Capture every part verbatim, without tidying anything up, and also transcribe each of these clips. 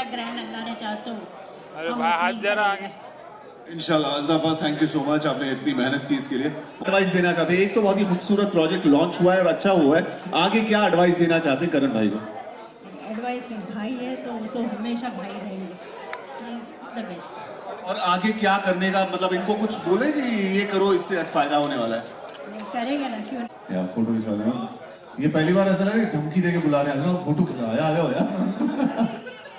Grand अल्लाह ने चाहा तो अरे भाई हाथ जरा इंशाल्लाह। अज़राबा, थैंक यू सो मच, आपने इतनी मेहनत की इसके लिए। एडवाइस देना चाहते हैं, एक तो बहुत ही खूबसूरत प्रोजेक्ट लॉन्च हुआ है और अच्छा हुआ है, आगे क्या एडवाइस देना चाहते हैं करण भाई को? एडवाइस नहीं, भाई है तो वो तो हमेशा भाई रहेंगे, ही इज द बेस्ट। और आगे क्या करने का, मतलब इनको कुछ बोले कि ये करो इससे फायदा होने वाला है? करेंगे ना, क्यों यार फोटो खिंचवा देना। ये पहली बार ऐसा लगा कि धमकी देके बुला रहे हैं, फोटो खिंचवाया, आ जाओ यार।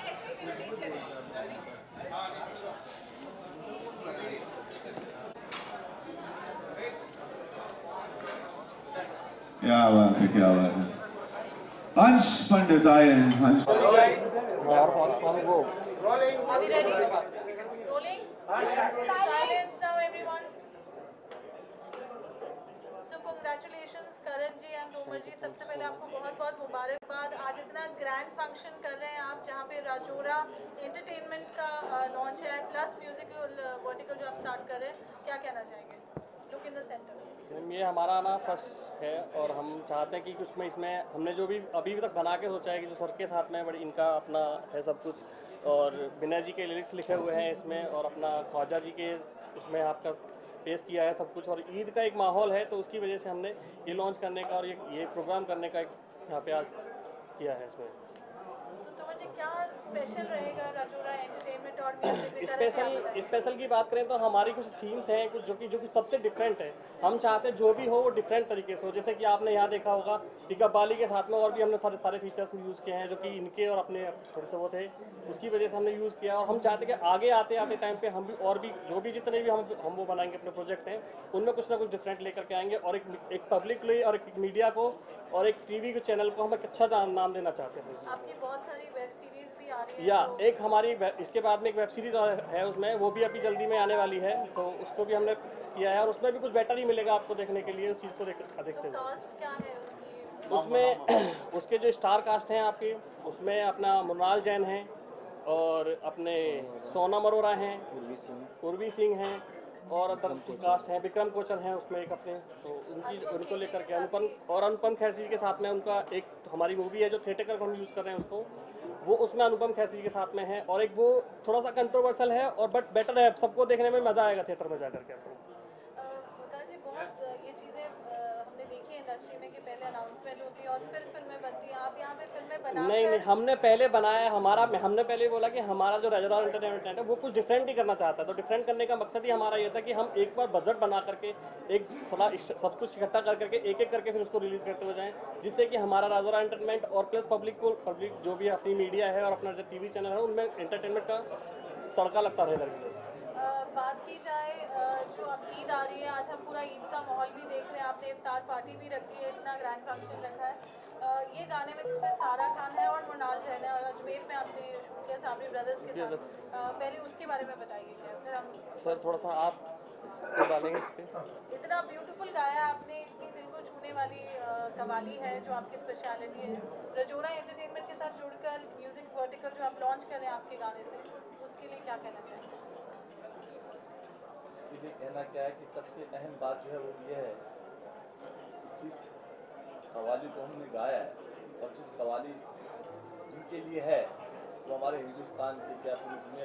क्या बात है, क्या बात है। अंश पंडित आए हैं। अंश Are we ready? Rolling? Silence now, everyone. So congratulations Karan ji and Tomar ji, सबसे पहले आपको बहुत बहुत मुबारकबाद। आज इतना ग्रैंड फंक्शन कर रहे हैं आप, जहाँ पे राजोरा एंटरटेनमेंट का लॉन्च है, प्लस म्यूजिकल वर्टिकल जो आप स्टार्ट कर रहे हैं, क्या कहना चाहेंगे? Look in the center. ये हमारा ना फर्स्ट है और हम चाहते हैं कि कुछ में इसमें हमने जो भी अभी तक बना के सोचा है कि जो सर के साथ में बड़ी इनका अपना है सब कुछ, और विनय जी के लिरिक्स लिखे हुए हैं इसमें, और अपना ख्वाजा जी के उसमें आपका पेश किया है सब कुछ, और ईद का एक माहौल है तो उसकी वजह से हमने ये लॉन्च करने का और ये ये प्रोग्राम करने का एक यहाँ पे आज किया है इसमें। क्या स्पेशल रहेगा राजोरा एंटरटेनमेंट और म्यूजिक? स्पेशल स्पेशल की बात करें तो हमारी कुछ थीम्स हैं कुछ जो कि जो कि सबसे डिफरेंट है। हम चाहते हैं जो भी हो वो डिफरेंट तरीके से हो, जैसे कि आपने यहाँ देखा होगा कि कव्वाली के साथ में और भी हमने सारे सारे फीचर्स यूज़ किए हैं जो कि इनके और अपने थोड़े से वो थे, उसकी वजह से हमने यूज़ किया। और हम चाहते हैं कि आगे आते आते टाइम पे हम भी और भी जो भी जितने भी हम हम वो बनाएंगे अपने प्रोजेक्ट हैं उनमें कुछ ना कुछ डिफरेंट लेकर के आएंगे, और एक एक पब्लिक लिए और एक मीडिया को और एक टीवी के चैनल को हम एक अच्छा नाम देना चाहते हैं। आपकी बहुत सारी वेब सीरीज भी आ रही है या तो... एक हमारी इसके बाद में एक वेब सीरीज है उसमें, वो भी अभी जल्दी में आने वाली है, तो उसको भी हमने किया है और उसमें भी कुछ बेटर ही मिलेगा आपको देखने के लिए, उस चीज़ को देख देखते हुए। कास्ट क्या है उसकी? उसमें उसके जो स्टार कास्ट हैं आपके, उसमें अपना मुनाल जैन हैं और अपने सोनम अरोरा हैं, उर्वी सिंह हैं, और अदर कास्ट हैं, विक्रम कोचर हैं उसमें एक अपने, तो उन चीज़ उनको लेकर के अनुपम और अनुपम खेर जी के साथ में उनका एक हमारी मूवी है जो थिएटर का हम यूज़ कर रहे हैं उसको, वो उसमें अनुपम खेर जी के साथ में है, और एक वो थोड़ा सा कंट्रोवर्शियल है और बट बेटर है, सबको देखने में मज़ा आएगा थिएटर में जा करके आपको। जी बहुत ये चीज़ें हमने देखी है इंडस्ट्री में कि पहले अनाउंसमेंट होती है और फिर फिल्में बनती हैं, आप यहाँ पे फिल्में बना नहीं नहीं हमने पहले बनाया हमारा हमने पहले बोला कि हमारा जो राजोरा एंटरटेनमेंट है वो कुछ डिफरेंट ही करना चाहता है, तो डिफरेंट करने का मकसद ही हमारा ये था कि हम एक बार बजट बना करके एक थोड़ा सब कुछ इकट्ठा कर करके एक एक करके फिर उसको रिलीज़ करते हुए जाएँ, जिससे कि हमारा राजोरा एंटरटेनमेंट और प्लस पब्लिक को पब्लिक जो भी अपनी मीडिया है और अपना जो टी वी चैनल है उनमें एंटरटेनमेंट का तड़का लगता रहेगा। बात की जाए जो अब ईद आ रही है, आज हम पूरा ईद का माहौल भी देख रहे हैं, आपने इफ्तार पार्टी भी रखी है, इतना ग्रैंड फंक्शन रखा है, ये गाने में जिसमें सारा खान है और मुनाल जैन है और अजमेर में आपने शूट किया साबरी ब्रदर्स के साथ, पहले उसके बारे में बताइए क्या, फिर हम सर थोड़ा सा आप डालेंगे इस पर। इतना ब्यूटीफुल गाया आपने, इतनी दिल को छूने वाली कव्वाली है जो आपकी स्पेशलिटी है, राजोरा एंटरटेनमेंट के साथ जुड़कर म्यूजिक वर्टिकल जो आप लॉन्च कर रहे हैं आपके गाने से, उसके लिए क्या कहना चाहेंगे? ये कहना क्या है कि सबसे अहम बात जो है वो ये है, जिस कव्वाली को हमने गाया है और जिस कव्वाली जिनके लिए है वो हमारे हिंदुस्तान के क्या पूरी दुनिया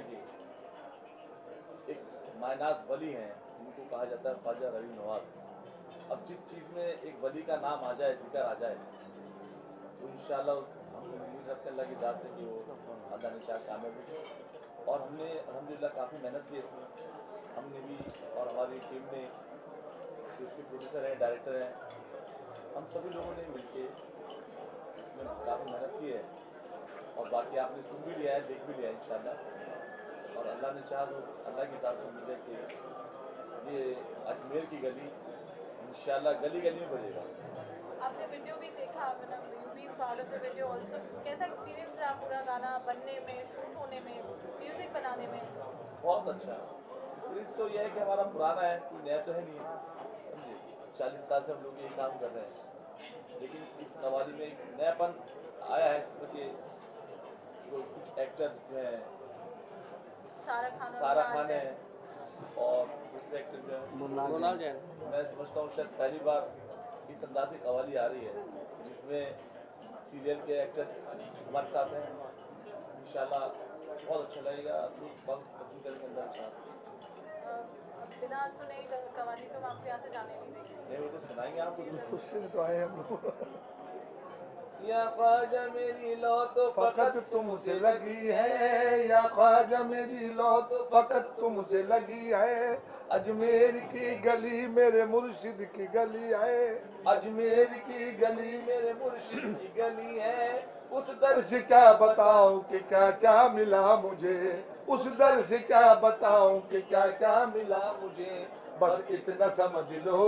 के एक मायनाज वली हैं, जिनको कहा जाता है ख्वाजा रवि नवाज। अब जिस चीज़ में एक वली का नाम आ जाए, जिक्र आ जाए, तो इंशाल्लाह हम उम्मीद रखते हैं अल्लाह की ज़ात से कि वो अल्लाह ने चाह कामयाब हो। और हमने अल्हम्दुलिल्लाह काफ़ी मेहनत की इसमें, हमने भी और हमारी टीम ने, जो उसके प्रोड्यूसर हैं, डायरेक्टर हैं, हम सभी लोगों ने मिलके काफ़ी मेहनत की है, और बाकी आपने सुन भी लिया है, देख भी लिया है इंशाल्लाह, और अल्लाह ने चाहा तो अल्लाह की ज़ात से उम्मीद है कि ये अजमेर की गली इंशाल्लाह गली गली में बजेगा। आपने वीडियो भी देखा, मतलब भी part of the video also, कैसा एक्सपीरियंस रहा पूरा गाना बनने में, शूट होने में, म्यूजिक बनाने में? बहुत अच्छा। एक्सपीरियंस तो यह है कि हमारा पुराना है, कोई नया तो है नहीं है, समझे, चालीस साल से हम लोग ये काम कर रहे हैं, लेकिन इस कव्वाली में एक नयापन आया है, जिसमें कि कुछ एक्टर जो हैं सारा खान सारा खान है और दूसरे एक्टर जो है मुनाल जैन, मैं समझता हूँ शायद पहली बार इस अंदाज की कव्वाली आ रही है जिसमें सीरियल के एक्टर हमारे साथ हैं। इंशाल्लाह बहुत अच्छा लगेगा, लोग बहुत पसंद करेंगे अंदर अच्छा। अ, बिना सुने ही कवाली तो हम आपके यहाँ से जाने नहीं देंगे। नहीं वो तो सुनाएंगे आपको। खुशी तो आए हम लोग। या ख्वाजा मेरी लौ तो फकत तुमसे लगी है, या ख्वाजा मेरी लौ तो फकत तुमसे लगी है। अजमेर की गली मेरे मुर्शिद की गली है, अजमेर की गली मेरे मुर्शिद की गली है। उस दर दर से क्या बताऊं कि क्या क्या मिला मुझे, उस दर से क्या बताऊं कि क्या क्या मिला मुझे। बस इतना समझ लो,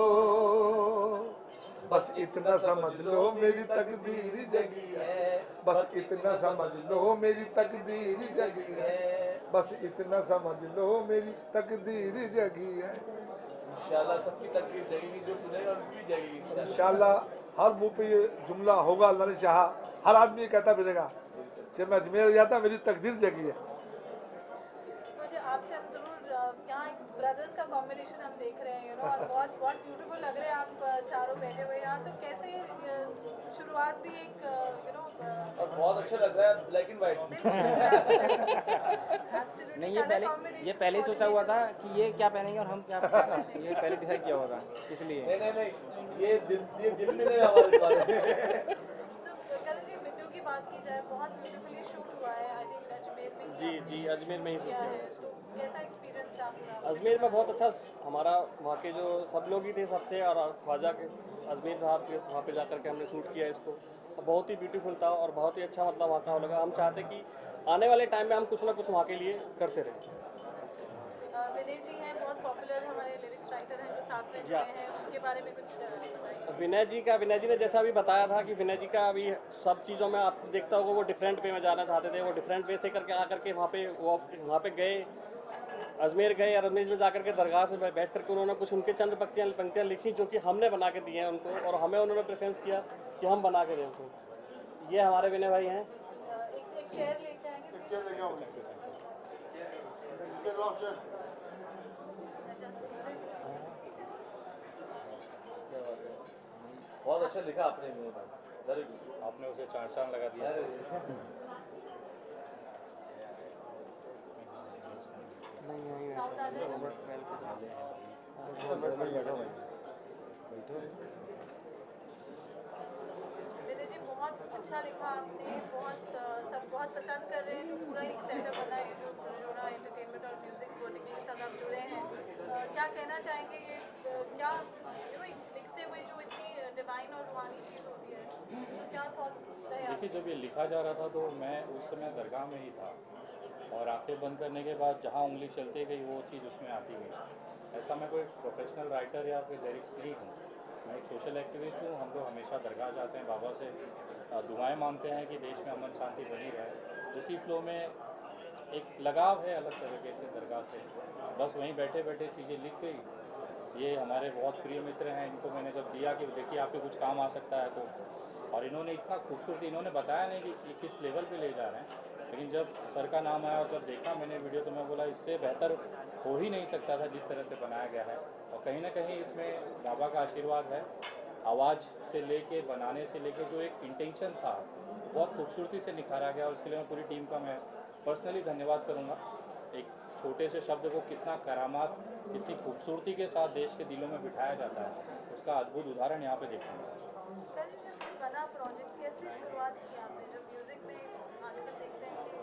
बस इतना समझ लो मेरी तकदीर जगी है, बस इतना समझ लो मेरी तकदीर जगी है, बस इतना समझ लो मेरी तकदीर जगी है। इंशाल्लाह सबकी तकदीर जगेगी, जो सुनेगा उनकी भी जगेगी इंशाल्लाह। इंशाल्लाह हर मुंह पे ये जुमला होगा, अल्लाह ने चाहा। हर आदमी ये कहता फिरेगा कि मैं अजमेर जाता मेरी तकदीर जगी है। मुझे आपसे हम जरूर अ, यहाँ एक ब्रदर्स का कॉम्बिनेशन हम देख रहे हैं, यू नो, और बहुत बहुत ब्यूटीफुल लग रहे हैं आप अ, चारों बैठे हुए यहाँ। तो कैसे अ, शुरुआत भी एक यू नो और बहुत अच्छा लग रहा है ब्लैक एंड व्हाइट। नहीं, ये पहले ये पहले ही सोचा हुआ था कि ये क्या पहनेंगे और हम क्या, ये पहले डिसाइड किया हुआ था इसलिए। नहीं नहीं नहीं ये दिल ये दिल में नहीं हमारे बारे। करण जी, वीडियो की बात की जाए, बहुत ब्यूटीफुली शूट हुआ है। आई थिंक अजमेर में जी जी अजमेर में ही किया शूट है, किया। तो कैसा एक्सपीरियंस रहा आपका? अजमेर में बहुत अच्छा हमारा वहाँ के जो सब लोग ही थे सबसे, और ख्वाजा के अजमेर साहब के वहाँ पे जाकर के हमने शूट किया इसको, और बहुत ही ब्यूटीफुल था और बहुत ही अच्छा मतलब वहाँ का लगा। हम चाहते कि आने वाले टाइम में हम कुछ ना कुछ वहाँ के लिए करते रहें। अ, विनय जी हैं, बहुत पॉपुलर हमारे लिरिक्स राइटर हैं जो साथ में जुड़े हैं, उनके बारे में कुछ अ, बताइए। विनय जी का विनय जी ने जैसा अभी बताया था कि विनय जी का अभी सब चीज़ों में आप देखता होगा वो डिफरेंट वे में जाना चाहते थे। वो डिफरेंट वे से करके आकर के वहाँ पे वो वहाँ पे गए, अजमेर गए और अजमेर में जाकर के दरगाह से बैठ करके उन्होंने कुछ उनके चंद पंक्तियाँ पंक्तियाँ लिखी जो कि हमने बना के दी हैं उनको, और हमें उन्होंने प्रेफरेंस किया कि हम बना के दें उनको। ये हमारे विनय भाई हैं। अ, एक एक चेयर लेके आएंगे बहुत अच्छा लिखा आपने मेरे भाई, वेरी गुड। आपने उसे चार चांद लगा दिया। साउथ आ जाए। विनय जी, बहुत अच्छा लिखा आपने, बहुत अ, सब बहुत पसंद कर रहे हैं जो पूरा एक सेटअप बना है, जो जोड़ा एंटरटेनमेंट और म्यूजिक वर्टिकली के साथ आप जुड़े हैं। अ, क्या कहना चाहेंगे ये अ, क्या यू नो लिखते हुए जो इतनी डिवाइन और रूहानी चीज़ होती है, तो क्या थॉट्स रहे आपके? देखिए, जब ये लिखा जा रहा था तो मैं उस समय दरगाह में ही था, और आंखें बंद करने के बाद जहाँ उंगली चलती गई वो चीज़ उसमें आती गई। ऐसा मैं कोई प्रोफेशनल राइटर या फिर लिरिक्स नहीं हूँ, मैं एक सोशल एक्टिविस्ट हूँ। हम लोग हमेशा दरगाह जाते हैं, बाबा से दुआएं मांगते हैं कि देश में अमन शांति बनी रहे। उसी फ्लो में एक लगाव है अलग तरीके से दरगाह से, बस वहीं बैठे बैठे चीज़ें लिख गई। ये हमारे बहुत प्रिय मित्र हैं, इनको मैंने जब दिया कि देखिए आपके कुछ काम आ सकता है तो, और इन्होंने इतना खूबसूरती, इन्होंने बताया नहीं कि, कि किस लेवल पे ले जा रहे हैं, लेकिन जब सर का नाम आया और जब देखा मैंने वीडियो तो मैं बोला इससे बेहतर हो ही नहीं सकता था जिस तरह से बनाया गया है। और कहीं ना कहीं इसमें बाबा का आशीर्वाद है, आवाज़ से लेके बनाने से लेके जो एक इंटेंशन था बहुत खूबसूरती से निखारा गया। उसके लिए मैं पूरी टीम का मैं पर्सनली धन्यवाद करूँगा। एक छोटे से शब्द को कितना करामात, कितनी खूबसूरती के साथ देश के दिलों में बिठाया जाता है, उसका अद्भुत उदाहरण यहाँ पे देखूँगा। कल जब ये बना प्रोजेक्ट, कैसे शुरुआत की आपने? जब म्यूजिक में आजकल देखते हैं कि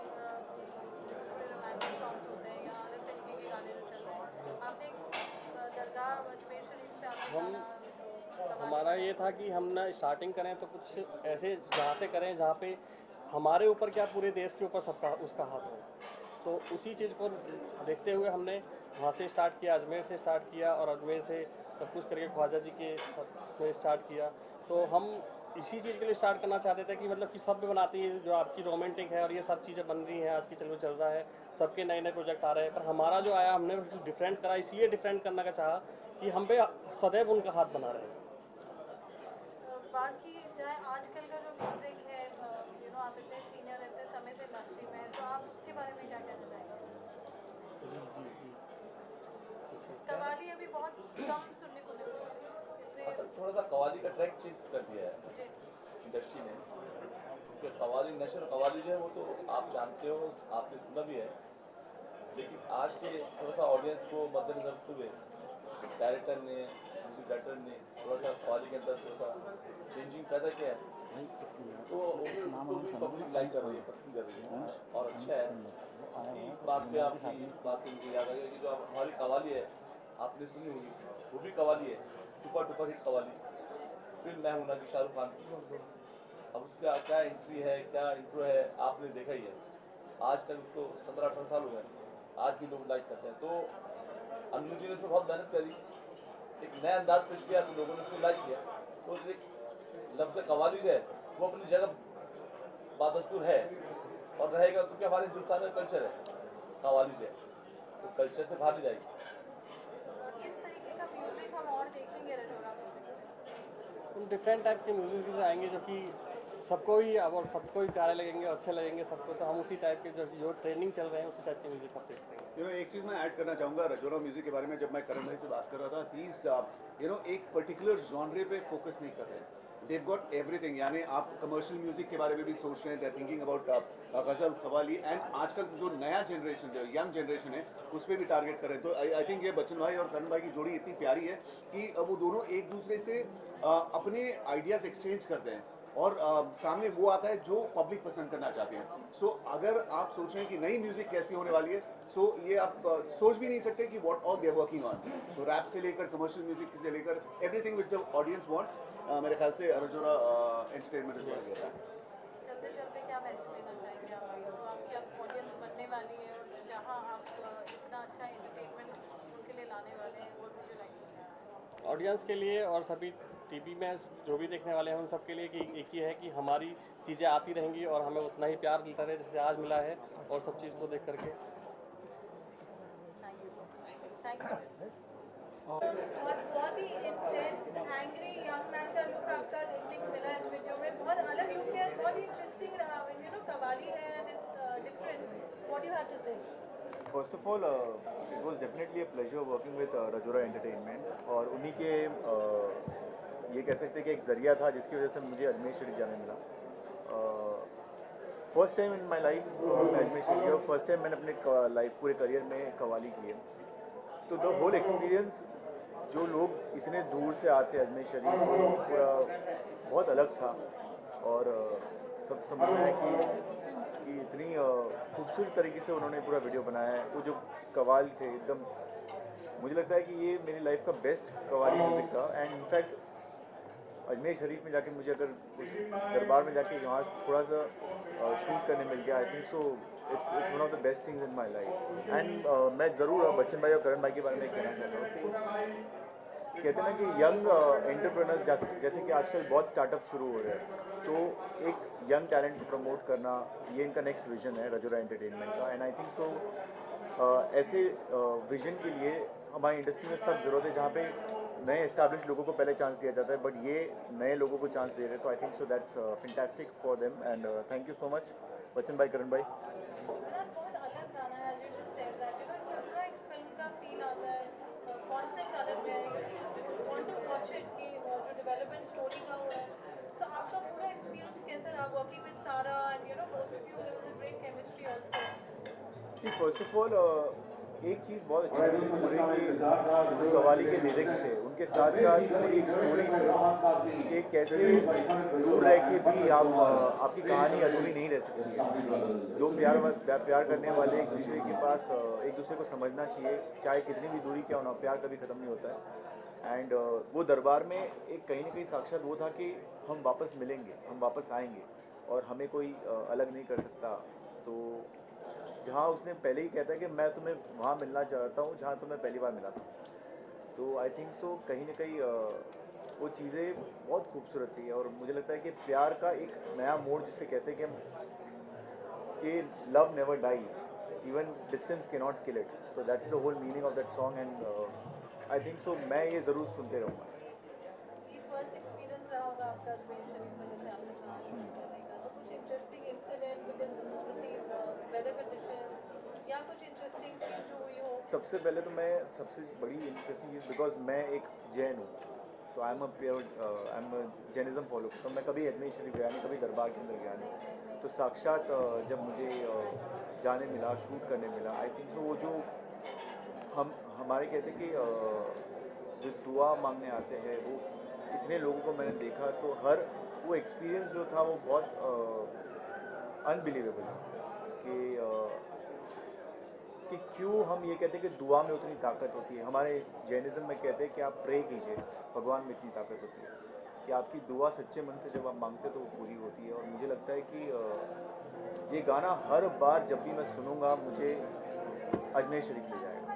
अ, थोड़े रोमांटिक सॉन्ग्स होते हैं या अलग तरीके के गाने जो चल रहे हैं, आपने एक अ, दरगाह अजमेर शरीफ पे आपने हम गाना हमारा ये था कि हम ना स्टार्टिंग करें तो कुछ ऐसे जहाँ से करें जहाँ पे हमारे ऊपर क्या पूरे देश के ऊपर सबका उसका हाथ हो। तो उसी चीज़ को देखते हुए हमने वहाँ से स्टार्ट किया, अजमेर से स्टार्ट किया, और अजमेर से सब कुछ करके ख्वाजा जी के साथ में स्टार्ट किया। तो हम इसी चीज़ के लिए स्टार्ट करना चाहते थे कि मतलब कि सब भी बनाते हैं जो आपकी रोमांटिक है, और ये सब चीज़ें बन रही हैं आज की चल चल रहा है, सबके नए नए प्रोजेक्ट आ रहे हैं, पर हमारा जो आया हमने कुछ डिफरेंट करा, इसलिए डिफरेंट करने का चाहा कि हम पे सदैव उनका हाथ बना रहे। बात की जाए आजकल का जो म्यूजिक है, यू नो, आप इतने सीनियर रहते समय से इंडस्ट्री में, तो आप उसके बारे में क्या कहना चाहेंगे? कव्वाली अभी बहुत कम सुनने को मिलती है, इसलिए थोड़ा सा कव्वाली का ट्रैक चेंज कर दिया है इंडस्ट्री ने। क्योंकि कवाली नशर कवाली जो है वो तो आप जानते हो, आपने सुना भी है, लेकिन आज के थोड़ा सा ऑडियंस को मद्देनजर रखते हुए डायरेक्टर ने, म्यूजिक डायरेक्टर ने थोड़ा सा कवाली के अंदर थोड़ा सा चेंजिंग पैदा किया है, तो उसको भी पब्लिक लाइक कर रही है, पसंद कर रही है और अच्छा है। इसी बात पे आपकी बात पे मुझे याद आ गया कि जो आप हमारी कवाली है आपने सुनी होगी, वो भी कवाली है, super duper hit qawwali, film Main Hoon ना कि शाहरुख खान की। अब उसका क्या एंट्री है, क्या इंट्रो है, आपने देखा ही है। आज तक उसको सत्रह अठारह साल हो गए, आज भी लोग लाइक करते हैं। तो अनु जी ने उसमें बहुत मेहनत करी, एक नया अंदाज पेश किया तो लोगों ने उसको लाइक किया। तो एक लफ्ज़ कवाली जो है वो अपनी जगह बादस्तूर है और रहेगा, क्योंकि हमारे हिंदुस्तान का कल्चर है कवाली जो है, तो कल्चर से बाहर नहीं जाएगी। किस तरीके का म्यूजिक हम और देखेंगे रजोरा म्यूजिक से? हम डिफरेंट टाइप के म्यूजिक भी आएंगे जो कि सबको ही अब और सबको ही प्यारे लगेंगे, अच्छे लगेंगे सबको, तो हम उसी टाइप के जो जो ट्रेंडिंग चल रहे हैं उसी टाइप के म्यूजिक हम देखते हैं। यू नो एक चीज़ मैं ऐड करना चाहूँगा रजोरा म्यूजिक के बारे में। जब मैं करण भाई से बात कर रहा था, प्लीज़ यू नो एक पर्टिकुलर जॉनरे पे फोकस नहीं कर रहे हैं, देव गॉट एवरीथिंग। यानी आप कमर्शियल म्यूजिक के बारे में भी सोच रहे हैं, they are thinking about ghazal qawwali, and आजकल जो नया जनरेशन जो यंग जनरेशन है उस पर भी टारगेट कर रहे हैं। तो आई आई थिंक ये बच्चन भाई और करण भाई की जोड़ी इतनी प्यारी है कि वो दोनों एक दूसरे से uh, अपने आइडियाज़ एक्सचेंज करते हैं और uh, सामने वो आता है जो पब्लिक पसंद करना चाहते हैं। सो so, अगर आप सोच रहे हैं कि नई म्यूजिक कैसी होने वाली है, सो so, ये आप uh, सोच भी नहीं सकते कि what all they are working on. So rap से लेकर कमर्शियल म्यूजिक से लेकर everything which the audience wants, मेरे ख्याल से रजोरा एंटरटेनमेंट इज वर्किंग है। चलते चलते क्या मैसेज देना चाहेंगे आप, जो आपकी आप ऑडियंस बनने वाली है और जहाँ आप इतना अच्छा एंटरटेनमेंट उनके लिए लाने वाले हैं, वो मुझे लाइक ऑडियंस के लिए और सभी टीवी में जो भी देखने वाले हैं उन सब के लिए कि एक ही है कि हमारी चीज़ें आती रहेंगी और हमें उतना ही प्यार मिलता रहे जैसे आज मिला है, और सब चीज़ को देख करके thank you so much. Thank you. और बहुत ही इंटेंस एंग्री यंग मैन का लुक आपका देखने को मिला इस वीडियो में, बहुत अलग लुक है, बहुत ही इंटरेस्टिंग रहा। यू नो कवाली है and it's different, what you have to say? First of all it was definitely a pleasure working with Rajora entertainment, और उन्हीं के uh, ये कह सकते हैं कि एक ज़रिया था जिसकी वजह से मुझे अजमेर शरीफ जाने मिला। First time in my life मैं अजमेर शरीफ गया, फर्स्ट टाइम मैंने अपने लाइफ पूरे करियर में कवाली की है। तो द होल एक्सपीरियंस, जो लोग इतने दूर से आते अजमेर शरीफ, पूरा बहुत अलग था। और uh, सब समझ रहे हैं कि कि इतनी खूबसूरत तरीके से उन्होंने पूरा वीडियो बनाया है। वो जो कवाल थे एकदम, मुझे लगता है कि ये मेरी लाइफ का बेस्ट कवाली म्यूज़िक था। एंड इनफैक्ट अजमेर शरीफ में जाके मुझे अगर उस दरबार में जाके यहाँ थोड़ा सा शूट करने मिल गया, I think so it's it's one of the best things in my life. And मैं ज़रूर बच्चन भाई और करण भाई के बारे में कहना चाहता हूँ कि कहते हैं ना कि यंग एंटरप्रेन्योर्स जैसे जैसे कि आजकल बहुत स्टार्टअप शुरू हो रहे हैं, तो एक यंग टैलेंट को प्रमोट करना ये इनका नेक्स्ट विजन है रजोरा एंटरटेनमेंट का। एंड आई थिंक सो ऐसे विजन के लिए हमारी इंडस्ट्री में सब जरूरत है जहाँ पे नए एस्टैब्लिश लोगों को पहले चांस दिया जाता है, बट ये नए लोगों को चांस दे रहे हैं। तो I think so that's fantastic for them, and thank you so much Bachchan भाई, करण भाई। बहुत अलग गाना है, as you just said that, you know, इसमें पूरा एक फिल्म का फील आता है, कॉन्सेप्ट अलग है, you want to watch it कि जो डेवलपमेंट स्टोरी का हुआ है। So आपका पूरा एक्सपीरियंस कैसा रहा working with Sara and you know both of you, there was a great chemistry also. See, first of all, uh, एक चीज़ बहुत अच्छी लगी मुझे कि जो कवाली के लिरिक्स थे उनके साथ साथ पूरी एक स्टोरी थी कि कैसे दूर रह के भी आप आपकी कहानी अधूरी नहीं रह सकती। दो प्यार प्यार करने वाले एक दूसरे के पास एक दूसरे को समझना चाहिए, चाहे कितनी भी दूरी क्या होना, प्यार कभी ख़त्म नहीं होता है। एंड वो दरबार में एक कहीं ना कहीं साक्षात वो था कि हम वापस मिलेंगे, हम वापस आएंगे और हमें कोई अलग नहीं कर सकता। तो जहाँ उसने पहले ही कहता है कि मैं तुम्हें वहाँ मिलना चाहता हूँ जहाँ तुम्हें पहली बार मिला था। तो आई थिंक सो कहीं ना कहीं वो चीज़ें बहुत खूबसूरत थी, और मुझे लगता है कि प्यार का एक नया मोड़ जिसे कहते हैं कि हम कि love never dies, even distance के not kill it. So that's the whole meaning of that song, and I think so मैं ये ज़रूर सुनते रहूँगा। ये फर्स्ट एक्सपीरियंस रहा होगा आपका अजमेर शरीफ में, जैसे आपने कहा शूट करने का, तो कुछ interesting incident because obviously weather conditions या कुछ इंटरेस्टिंग चीज़ जो हुई हो? सबसे पहले तो मैं सबसे बड़ी इंटरेस्टिंग चीज़, बिकॉज मैं एक जैन हूँ, तो I am a pure I am Jainism follow करता हूँ। मैं कभी अजमेर शरीफ गया नहीं, कभी दरबार के अंदर गया नहीं। तो साक्षात uh, जब मुझे uh, जाने मिला, शूट करने मिला, आई थिंक सो वो जो हम हमारे कहते कि uh, जो दुआ मांगने आते हैं, वो इतने लोगों को मैंने देखा, तो हर वो एक्सपीरियंस जो था वो बहुत अनबिलीवेबल uh, कि uh, कि क्यों हम ये कहते हैं कि दुआ में उतनी ताकत होती है। हमारे जैनिज़्म में कहते हैं कि आप प्रे कीजिए, भगवान में इतनी ताकत होती है कि आपकी दुआ सच्चे मन से जब आप मांगते तो वो पूरी होती है। और मुझे लगता है कि ये गाना हर बार जब भी मैं सुनूंगा मुझे अजमेर शरीफ ले जाएगा।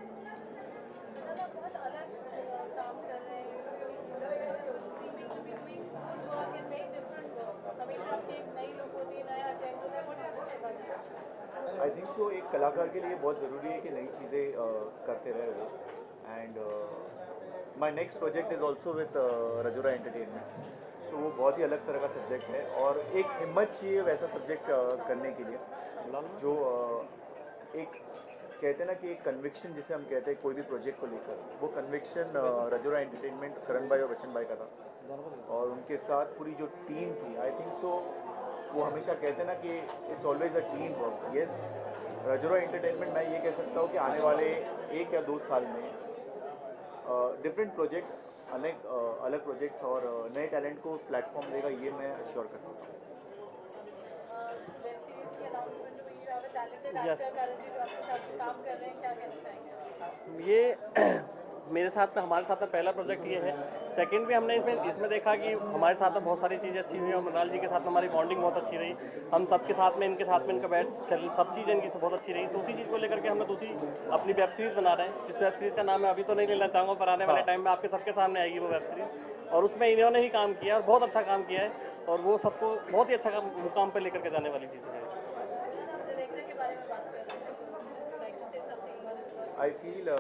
बहुत अलग काम कर रहे हैं, seeming to be doing good work and very different work. हमेशा आपकी एक नई लुक होती है, नया अटेम्प्ट होता है। What do you say about that? I think so एक कलाकार के लिए बहुत ज़रूरी है कि नई चीज़ें uh, करते रहे वो। And my next project is also with Rajora Entertainment, तो वो बहुत ही अलग तरह का सब्जेक्ट है और एक हिम्मत चाहिए वैसा सब्जेक्ट uh, करने के लिए, जो uh, एक कहते हैं ना कि एक कन्विक्शन जिसे हम कहते हैं कोई भी प्रोजेक्ट को लेकर, वो conviction uh, Rajora Entertainment Karan भाई और बच्चन भाई का था। और उनके साथ पूरी जो टीम थी, आई थिंक सो वो हमेशा कहते हैं ना कि it's always a team work. Yes, Rajora Entertainment मैं ये कह सकता हूँ कि आने वाले एक या दो साल में डिफरेंट प्रोजेक्ट, अनेक अलग प्रोजेक्ट्स और नए टैलेंट को प्लेटफॉर्म देगा, ये मैं अश्योर कर सकता हूँ। वेब सीरीज की अनाउंसमेंट हुई, you have a talented actor Karan ji जो आपके साथ काम कर रहे हैं, क्या कहना चाहेंगे? ये मेरे साथ में हमारे साथ में पहला प्रोजेक्ट ये है। सेकंड भी हमने इसमें इसमें देखा कि हमारे साथ में बहुत सारी चीज़ें अच्छी हुई और मृणाल जी के साथ में हमारी बॉन्डिंग बहुत अच्छी रही। हम सबके साथ में, इनके साथ में इनका बैठ चल सब चीज़ें इनकी बहुत अच्छी रही। तो उसी चीज़ को लेकर के हमने दूसरी अपनी वेब सीरीज़ बना रहे हैं, जिस वेब सीरीज़ का नाम मैं अभी तो नहीं लेना चाहूँगा, पर आने वाले टाइम में आपके सबके सामने आएगी वो वेब सीरीज़। और उसमें इन्होंने ही काम किया और बहुत अच्छा काम किया है और वो सबको बहुत ही अच्छा मुकाम पर लेकर के जाने वाली चीज़ें हैं। डायरेक्टर के बारे में बात कर रहे हैं, like to say something about this work? I feel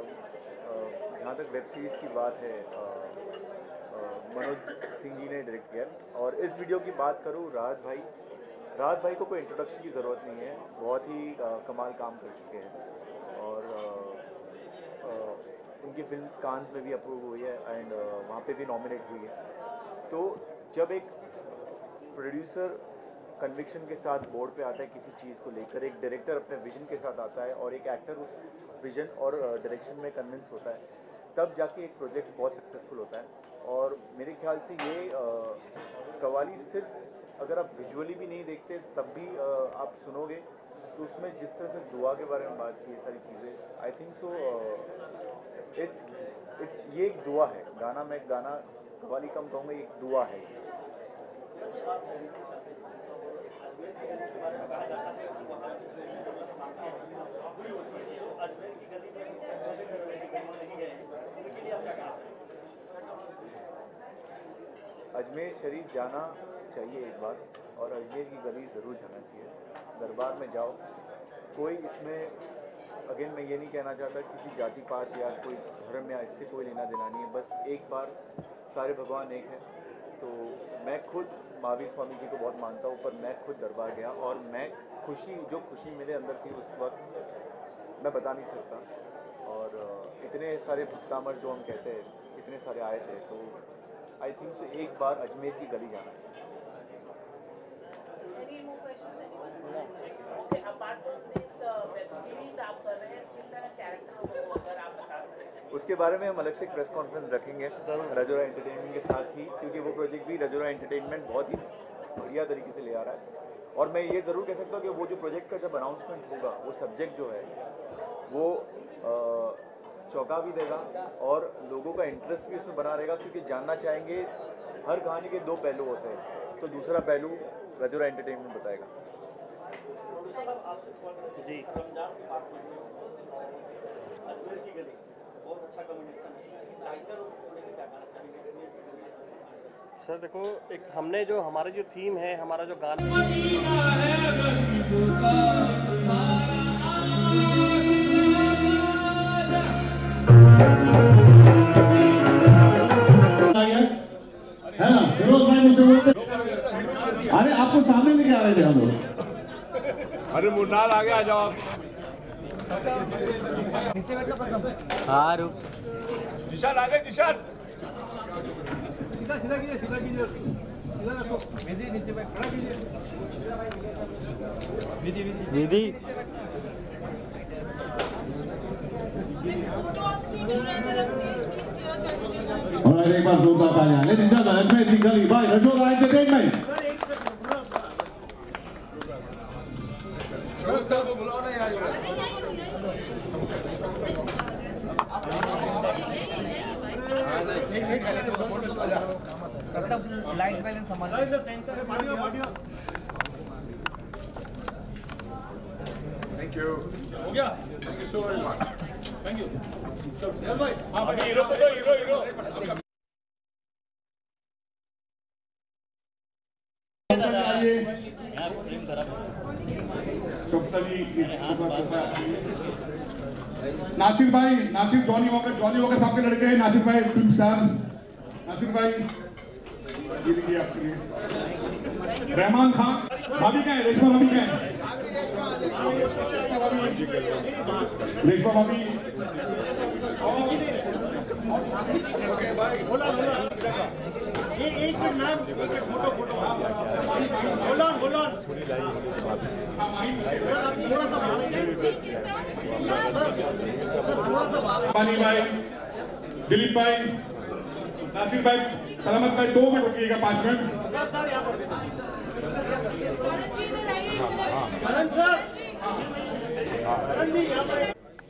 जहाँ तक वेब सीरीज़ की बात है, मनोज सिंह जी ने डायरेक्ट किया। और इस वीडियो की बात करूँ, राहत भाई राहत भाई को कोई इंट्रोडक्शन की ज़रूरत नहीं है, बहुत ही uh, कमाल काम कर चुके हैं। और uh, uh, उनकी फिल्म कांस में भी अप्रूव हुई है एंड uh, वहाँ पे भी नॉमिनेट हुई है। तो जब एक प्रोड्यूसर कन्विक्शन के साथ बोर्ड पे आता है किसी चीज़ को लेकर, एक डायरेक्टर अपने विजन के साथ आता है और एक एक्टर उस विजन और डायरेक्शन में कन्विंस होता है, तब जाके एक प्रोजेक्ट बहुत सक्सेसफुल होता है। और मेरे ख्याल से ये आ, कवाली सिर्फ अगर आप विजुअली भी नहीं देखते तब भी आ, आप सुनोगे तो उसमें जिस तरह से दुआ के बारे में बात की, ये सारी चीज़ें, I think so it's it's ये एक दुआ है। गाना मैं गाना कवाली कम कहूँगा, एक दुआ है। अजमेर शरीफ जाना चाहिए एक बार, और अजमेर की गली ज़रूर जाना चाहिए। दरबार में जाओ, कोई इसमें अगेन मैं ये नहीं कहना चाहता किसी जाति पात या कोई धर्म या इससे कोई लेना देना नहीं है, बस एक बार सारे भगवान एक हैं। तो मैं खुद महावीर स्वामी जी को बहुत मानता हूँ, पर मैं खुद दरबार गया और मैं खुशी, जो खुशी मेरे अंदर थी उस वक्त मैं बता नहीं सकता। और इतने सारे भक्तामर जो हम कहते हैं, इतने सारे आए थे, तो आई थिंक सो एक बार अजमेर की गली जाना चाहिए। Any more questions, anyone? Okay, apart from this web series आप कर रहे हैं, किस तरह कैरेक्टर हो अगर आप बता सकें? उसके बारे में हम अलग से प्रेस कॉन्फ्रेंस रखेंगे रजोरा एंटरटेनमेंट के साथ ही, क्योंकि वो प्रोजेक्ट भी रजोरा एंटरटेनमेंट बहुत ही बढ़िया तरीके से ले आ रहा है। और मैं ये ज़रूर कह सकता हूँ कि वो जो प्रोजेक्ट का जब अनाउंसमेंट होगा, वो सब्जेक्ट जो है वो चौंका भी देगा और लोगों का इंटरेस्ट भी उसमें बना रहेगा, क्योंकि जानना चाहेंगे। हर कहानी के दो पहलू होते हैं, तो दूसरा पहलू रजोरा एंटरटेनमेंट बताएगा। जी सर देखो, एक हमने जो हमारे जो थीम है, हमारा जो गाना है ना, फिरोज भाई मुझसे बोलते, अरे आपको सामने लेके आ रहे थे हम लोग। अरे मुन्नार आ गया, आ जाओ आप। हाँ रुक, जिशान आ गए, जिशान। सीधा सीधा कीजिए सीधा कीजिए सीधा रखो विधि नीचे पे खड़ा कीजिए विधि विधि और एक बार जोरदार तालियां लेडीज एंड जेंटलमैन अजमेर की गली by Rajora Entertainment sir sir को बुलाओ ना यार लाइट बैलेंस संभालो इन द सेंटर में बढ़िया बढ़िया थैंक यू हो गया thank you so very much thank you चल भाई हां भाई हीरो तो हीरो हीरो नासिर भाई Nasir Johnny Walker Johnny Walker साहब के लड़के हैं नासिर भाई फिल्म स्टार नासिर भाई जीत गया आपके लिए रहमान खान भाभी क्या है रेशमा भाभी क्या है रेशमा भाभी ओके भाई बोला बोला ये एक minute ma'am photo photo hold on hold on sir आप थोड़ा सा बाहर सर सर थोड़ा सा बाहर पानी भाई दिलीप भाई नासिर भाई सलामत भाई दो मिनट रुकिएगा पाँच मिनट सर सर यहाँ पर करण सर करण जी यहाँ पर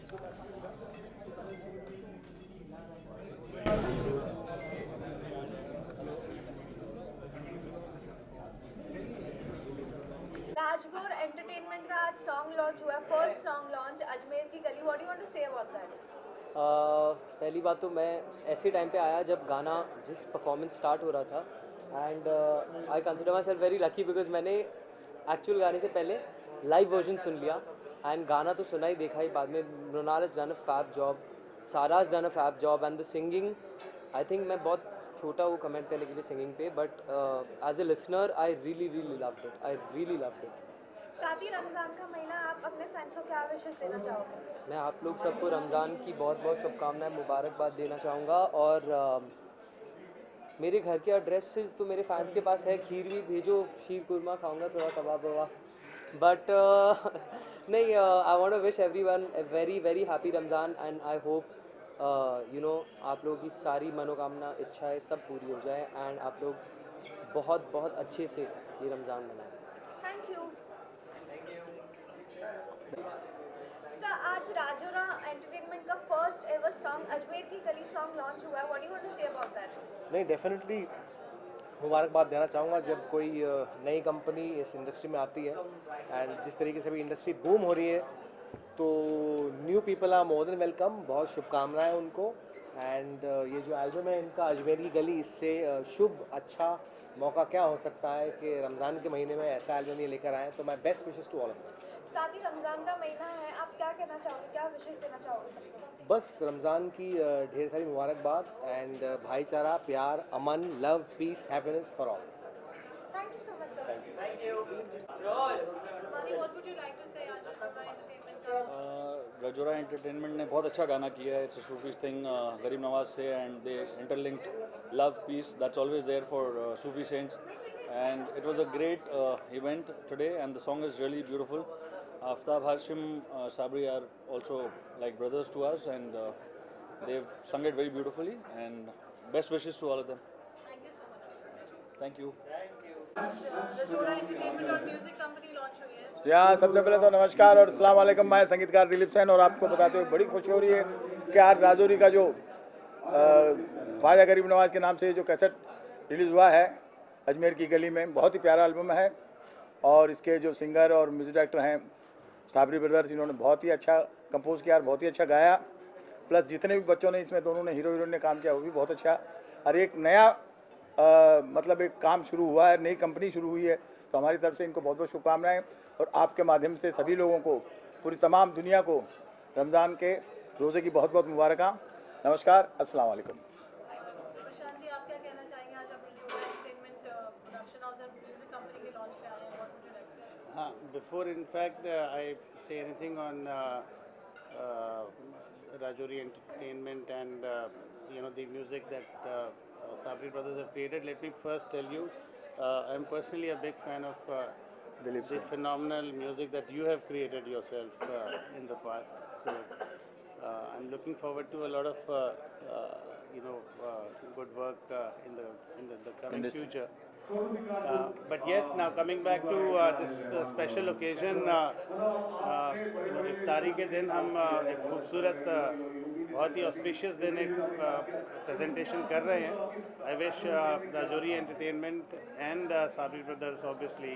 राजगौर एंटरटेनमेंट का आज सॉन्ग लॉन्च हुआ, फर्स्ट सॉन्ग लॉन्च अजमेर की गली। What do you want to say about that? पहली बात तो मैं ऐसे टाइम पे आया जब गाना जिस परफॉर्मेंस स्टार्ट हो रहा था and I consider myself very lucky because मैंने एक्चुअल गाने से पहले लाइव वर्जन सुन लिया एंड गाना तो सुना ही देखा ही बाद में। Mrinal has done a fab job, Sara has done a fab job and the singing I think मैं बहुत छोटा वो कमेंट करने के लिए सिंगिंग पे, but as a listener I really really loved it, I really loved it. साथ ही रमज़ान का महीना, आप अपने फैंस को क्या विशेष देना चाहोगे? मैं आप लोग सबको रमज़ान की बहुत बहुत शुभकामनाएं मुबारकबाद देना चाहूँगा और uh, मेरे घर के एड्रेसेस तो मेरे फैंस के पास है, खीर भी भेजो, शीर कुरमा खाऊंगा, थोड़ा कबाब वबाब, बट नहीं, I want to wish everyone a very very happy Ramzan and I hope you know आप लोगों की सारी मनोकामना इच्छाएं सब पूरी हो जाए एंड आप लोग बहुत बहुत अच्छे से ये रमज़ान मनाएं। Thank you sir. आज राजोरा एंटरटेनमेंट का फर्स्ट एवर सॉन्ग अजमेर की गली सॉन्ग लॉन्च हुआ है, what do you want to say about that? नहीं, डेफिनेटली मुबारकबाद देना चाहूँगा जब कोई नई कंपनी इस इंडस्ट्री में आती है एंड जिस तरीके से भी इंडस्ट्री बूम हो रही है तो new people are more than welcome. बहुत शुभकामनाएं उनको एंड ये जो एल्बम है इनका अजमेर की गली, इससे शुभ अच्छा मौका क्या हो सकता है कि रमज़ान के महीने में ऐसा एल्बम ये लेकर आए, तो my best wishes to all of them. साथ ही रमज़ान का महीना है, आप क्या कहना चाहोगे, क्या विशेष देना चाहोगे सबको? बस रमज़ान की ढेर सारी मुबारकबाद एंड भाईचारा, प्यार, अमन, love, peace, happiness for all. Thank you so much sir. Thank you. Mani, what would you like to say आज रजोरा एंटरटेनमेंट का? रजोरा एंटरटेनमेंट ने बहुत अच्छा गाना किया है, it's a Sufi thing, Garib Nawaz से and they interlinked love peace, that's always there for Sufi saints and it was a great event today and the song is really beautiful. Aftab Hashim, uh, Sabri are also like brothers to us and uh, they've sung it very beautifully and best wishes to all of them. Thank you so much. Thank you. Rajora entertainment और music company launch हुई है। यहाँ सबसे पहले तो नमस्कार और अस्सलाम वालेकुम। मैं संगीतकार दिलीप सेन और आपको बताते हुए बड़ी खुशी हो रही है कि आज राजौरी का जो ख्वाजा गरीब नवाज के नाम से जो कैसेट रिलीज़ हुआ है अजमेर की गली में, बहुत ही प्यारा एल्बम है और इसके जो सिंगर और म्यूजिक डायरेक्टर हैं साबरी ब्रदर्स, इन्होंने बहुत ही अच्छा कंपोज किया और बहुत ही अच्छा गाया। प्लस जितने भी बच्चों ने इसमें, दोनों ने हीरो हीरोइन ने काम किया वो भी बहुत अच्छा। और एक नया आ, मतलब एक काम शुरू हुआ है, नई कंपनी शुरू हुई है, तो हमारी तरफ से इनको बहुत बहुत शुभकामनाएं और आपके माध्यम से सभी लोगों को, पूरी तमाम दुनिया को रमज़ान के रोज़े की बहुत बहुत मुबारकां। नमस्कार, अस्सलाम वालेकुम। प्रशांत जी, आप क्या कहना चाहेंगे आज आप रजोरा एंटरटेनमेंट प्रोडक्शन हाउस और म्यूजिक कंपनी के लॉन्च से आए हैं, what would you like to say? Uh, before, in fact, uh, I say anything on uh, uh, Rajouri Entertainment and uh, you know the music that uh, Sabri brothers have created. Let me first tell you, uh, I'm personally a big fan of uh, the phenomenal music that you have created yourself uh, in the past. So uh, I'm looking forward to a lot of uh, uh, you know uh, good work uh, in the in the, the coming future. Uh, but yes, now coming back to uh, this uh, special occasion, uh, uh, इफ्तारी के दिन हम uh, एक खूबसूरत uh, बहुत ही auspicious दिन एक presentation uh, कर रहे हैं. I wish Rajauri Entertainment and Sabri Brothers obviously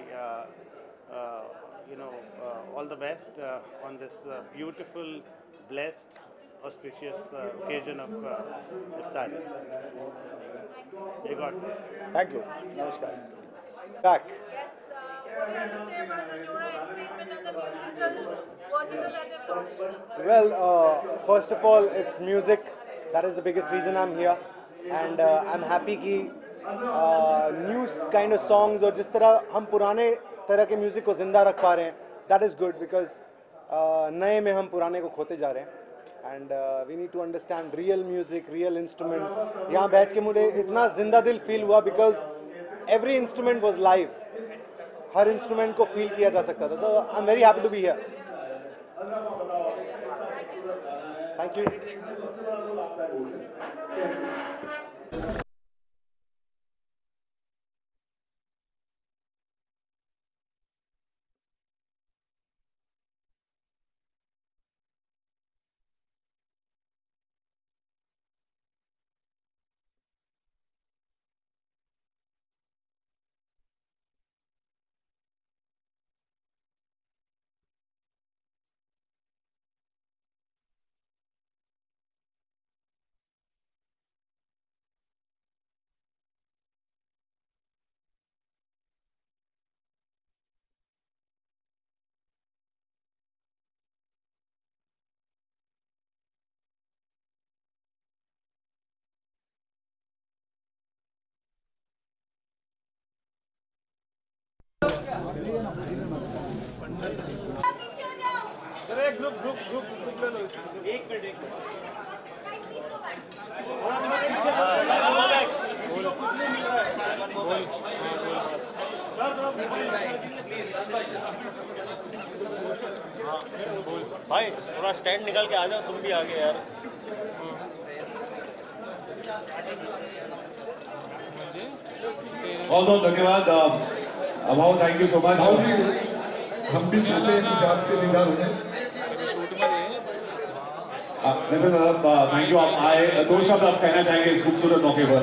you know all the best on this beautiful blessed auspicious uh, occasion of uh, Iftari. You got this. Thank you. Namaskar. Back. Yes, uh, what do you have to say about Rajora Entertainment and the musical vertical that they've launched? Well, uh, first of all, it's music. That is the biggest reason I'm here. And uh, I'm happy कि uh, new kind of songs और जिस तरह हम पुराने तरह के music को ज़िंदा रख पा रहे हैं, that is good because uh, नए में हम पुराने को खोते जा रहे हैं. And uh, we need to understand real music, real instruments. यहाँ बैठ के मुझे इतना जिंदा दिल फील हुआ because every instrument was live. हर इंस्ट्रूमेंट को फील किया जा सकता था. So I'm very happy to be here. Thank you. अरे ग्रुप ग्रुप ग्रुप ग्रुप ले लो. एक मिनट एक मिनट. कुछ नहीं मिल रहा है. सर भाई थोड़ा स्टैंड निकल के आ जाओ, तुम भी आगे यार. बहुत बहुत धन्यवाद. अभाव, थैंक यू सो मच. हम भी चाहते हैं कुछ आपके दीदार होने. नितिन दादा, थैंक यू. आप आए, दो शब्द आप कहना चाहेंगे इस खूबसूरत मौके पर?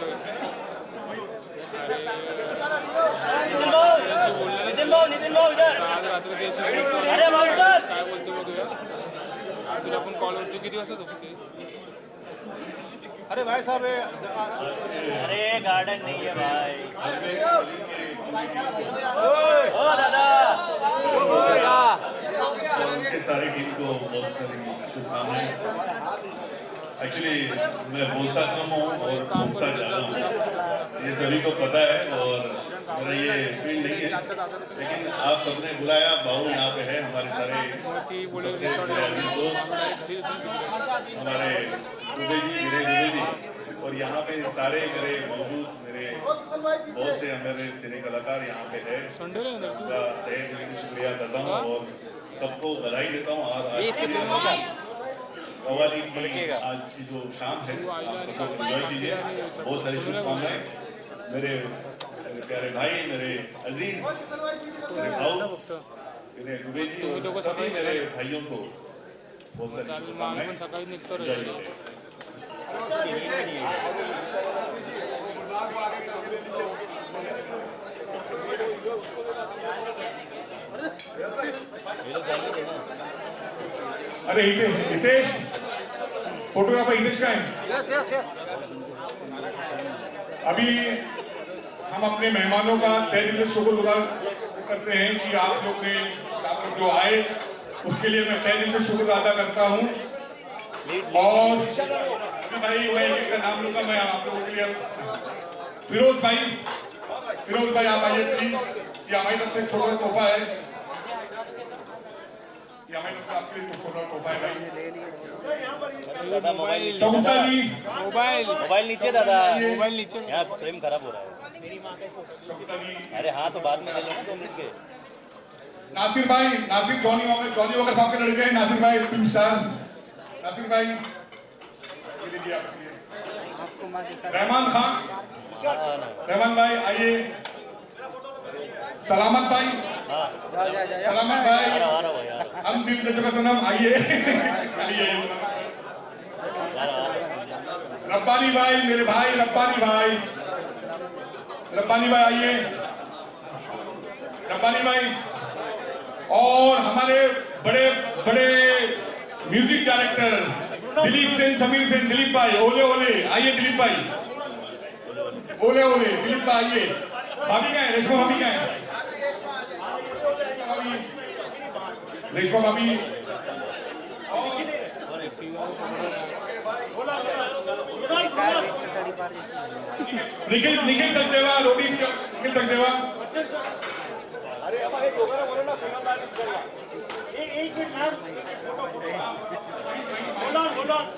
आपण कॉलवरती किती वाजता झोपते? अरे भाई साहब, अरे गार्डन नहीं है भाई. ओ दादा, सारी टीम को बहुत शुभकामनाएं. एक्चुअली मैं बोलता कम हूँ और बोलता ज़्यादा हूँ, ये सभी को पता है. और मेरा ये फील्ड नहीं है, लेकिन आप सबने बुलाया. बाबू यहाँ पे है, हमारे सारे दोस्त, हमारे दुबे जी, मेरे दुबे जी, और यहाँ पे सारे मेरे मौजूद मेरे बहुत से मेरे सिने कलाकार यहाँ पे है. उनका तहे दिल से शुक्रिया करता हूँ और सबको बधाई देता हूँ. और कव्वाली की आज की जो शाम है, आप सबको एंजॉय कीजिए. बहुत सारी शुभकामनाएं मेरे प्यारे भाई, मेरे अजीज, मेरे भाऊ, मेरे दुबे जी और सभी मेरे भाइयों को बहुत सारी शुभकामनाएं. अरे हितेश, फोटोग्राफर हितेश का है. Yes yes yes. अभी हम अपने मेहमानों का तहे दिल से शुक्रगुजार करते हैं कि आप लोग ने आप लोग जो आए उसके लिए मैं तहे दिल से शुक्र अदा करता हूँ. और भाई मैं एक का नाम लूंगा मैं आप लोगों के लिए. फिरोज भाई, फिरोज भाई आप आइए प्लीज. ये हमारी तरफ से छोटा तोहफा है. ये हमारी तरफ से आपके लिए कुछ छोटा तोहफा है भाई। सर यहाँ पर इसका दादा मोबाइल चौगुप्ता जी मोबाइल मोबाइल नीचे दादा मोबाइल नीचे यहाँ फ्रेम खराब हो रहा है। मेरी माँ का फोटो। अरे हाँ तो बाद में ले लो ना दो मिनट के। नासिर भाई, Nasir Johnny Walker Johnny Walker साहब के लड़के हैं नासिर भाई फिल्म स्टार। नासिर भाई ये देखिए आपके रहमान खान, रहमान भाई आइए। सलामत भाई, सलामत भाई, हम दिल के जगत सनम आइए। रब्बानी भाई मेरे भाई, रब्बानी भाई, रब्बानी भाई आइए, रब्बानी भाई। और हमारे बड़े बड़े म्यूजिक डायरेक्टर दिलीप सेन, समीर सेन, दिलीप भाई ओले ओले आइए। दिलीप भाई ओले ओले, दिलीप भाई आइए। भाभी क्या है? रेशमा भाभी क्या है? रेशमा भाभी निखिल निखिल सचदेवा, रोटी निखिल सचदेवा। अरे हमारे दोबारा बोलो ना फिल्म लाइन चलना। एक एक minute ma'am photo photo hold on hold on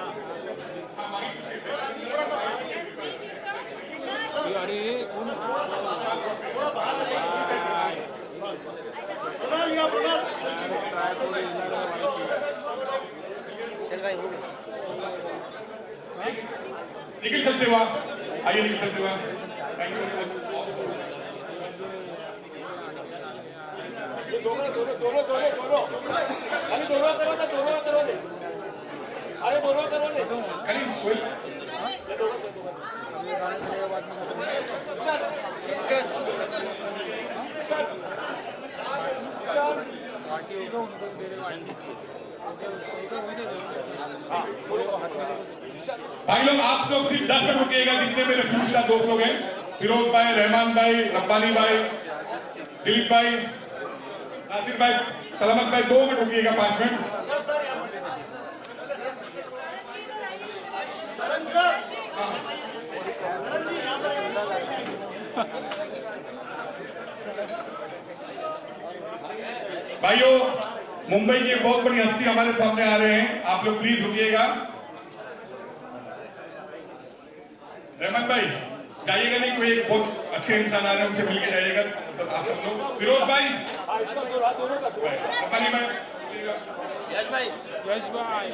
थोड़ा सा अरे कौन थोड़ा बाहर बोला लिया बोला चल भाई हो गया। निखिल सचदेवा आइए, निखिल सचदेवा। Thank you. दोनों दोनों दोनों दोनों दोनों अरे दोनों करो ना, दोनों करो दे। अरे दोनों करो दे। करीम कोई ये दोनों से दोनों चल चल चल पार्टी होगा उनको दे रहे भाई लोग। आप लोग सिर्फ दस मिनट रुकिएगा, जितने मेरे फ्यूचर दोस्त लोग हैं, फिरोज भाई, रहमान भाई, रब्बानी भाई, दिलीप भाई, नासिर भाई, सलामत भाई, दो मिनट रुकिएगा, पांच मिनट। भाइयों मुंबई की एक बहुत बड़ी हस्ती हमारे सामने आ रहे हैं, आप लोग प्लीज रुकिएगा। रहमान भाई जाइएगा नहीं, कोई एक बहुत अच्छे इंसान आ रहे हैं, उनसे मिलके जाइएगा। तो आप सब लोग फिरोज भाई, रब्बानी भाई, यश भाई, यश भाई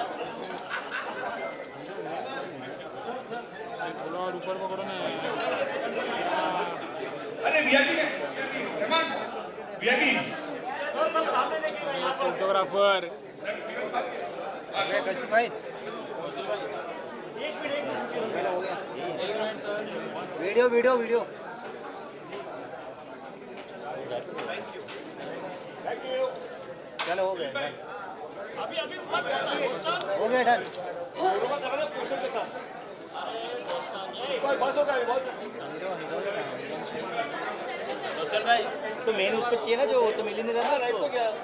और ऊपर पकड़ो ना। अरे वीआईपी रहमान, वीआईपी सब सामने देखिए फोटोग्राफर कैसे भाई एक मिनट हो गया। Video video video thank you. चलो हो गया, अभी अभी हो हो गया डन। दोनों का करना क्वेश्चन के साथ बस हो गया बस। रोशन भाई तो मेन उसको चाहिए ना, जो तो मिल ही नहीं रहा राइट तो क्या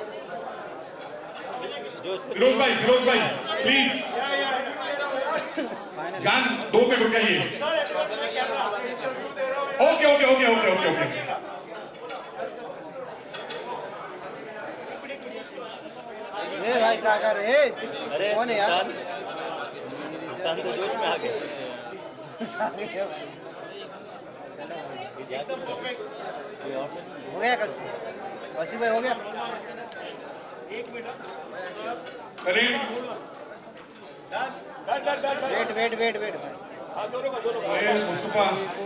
जो उसको। फिरोज भाई, फिरोज भाई प्लीज जान दो मिनट रुक जाइए। Okay okay okay okay okay okay ए भाई क्या कर रहे हैं? अरे कौन है यार? सुल्तान तो जोश में आ गए। हो गया कल वसी भाई हो गया। एक minute Karim wait wait wait wait हाँ दोनों का दोनों ए मुस्तफा,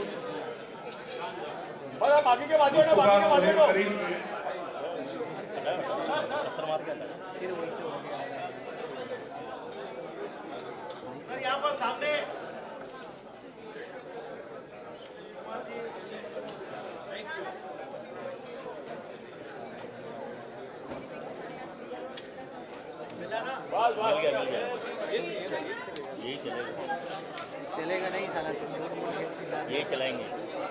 बस आप आगे के बाजू ना, मुस्तफा बाकी के बाजू सुहेल ना। करीम सर यहाँ पर सामने बस बस मिल गया मिल गया यही चलेगा। चलेगा नहीं साला यही चलाएंगे।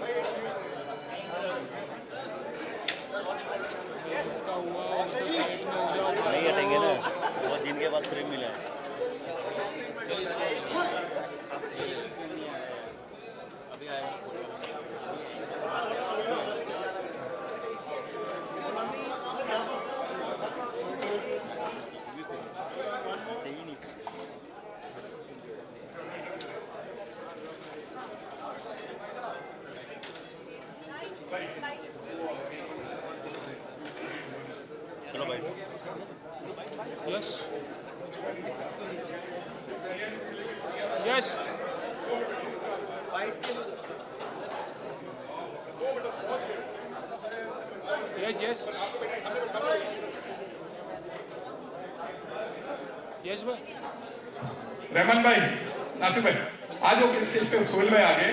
नहीं हटेंगे ना, बहुत दिन के बाद फ्रेम मिला है। अभी आया भाई yes yes yes yes yes भाई रहमान भाई नासिर भाई आज वो स्टेज पे सोहेल भाई आ गए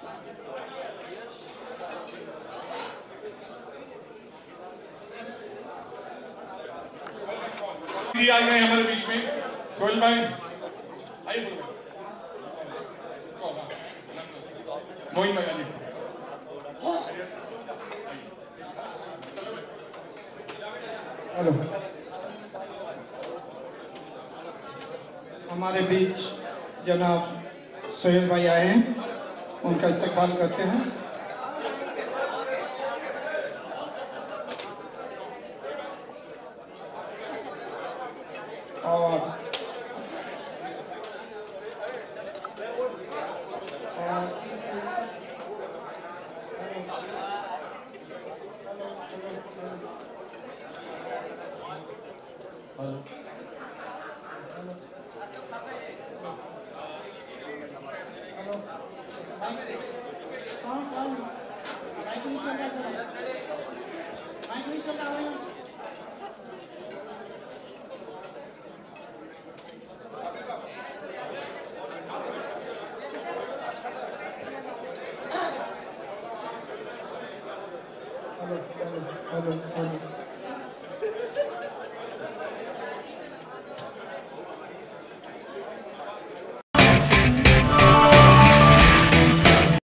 जी आ गए हमारे बीच में सोहेल भाई आइए मोइन भाई आइए हेलो हमारे बीच जनाब सोहेल भाई आए हैं उनका इस्तकबाल करते हैं और हेलो हेलो हेलो हेलो